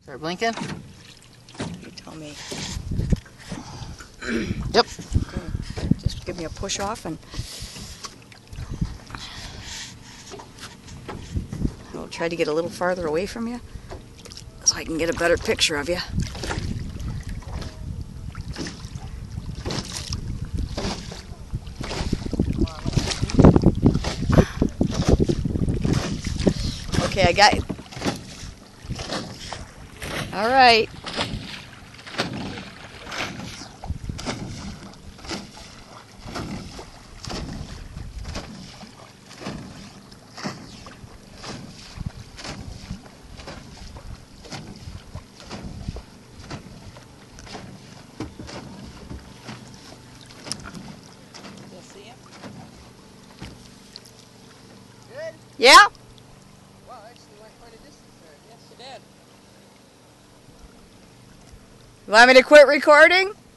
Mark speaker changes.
Speaker 1: Start blinking?
Speaker 2: You tell me.
Speaker 1: Yep.
Speaker 2: Okay. Just give me a push off and I'll try to get a little farther away from you so I can get a better picture of you. Okay, I got you. All right.
Speaker 1: You'll see him? Good?
Speaker 2: Yeah?
Speaker 1: Wow, actually went quite a distance there. Yes, you did.
Speaker 2: You want me to quit recording?